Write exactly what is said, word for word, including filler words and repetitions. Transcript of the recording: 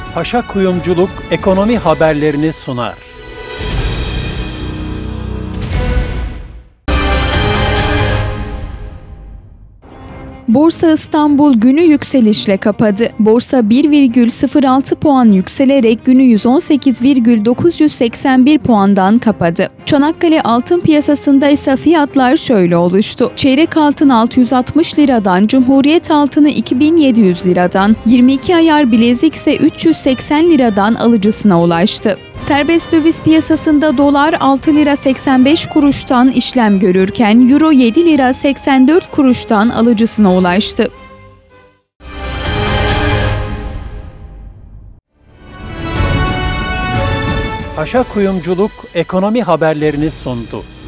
Paşa Kuyumculuk ekonomi haberlerini sunar. Borsa İstanbul günü yükselişle kapadı. Borsa bir virgül sıfır altı puan yükselerek günü yüz on sekiz bin dokuz yüz seksen bir puandan kapadı. Çanakkale altın piyasasında ise fiyatlar şöyle oluştu. Çeyrek altın altı yüz altmış liradan, Cumhuriyet altını iki bin yedi yüz liradan, yirmi iki ayar bilezik ise üç yüz seksen liradan alıcısına ulaştı. Serbest döviz piyasasında dolar altı lira seksen beş kuruştan işlem görürken euro yedi lira seksen dört kuruştan alıcısına ulaştı. Paşa Kuyumculuk ekonomi haberlerini sundu.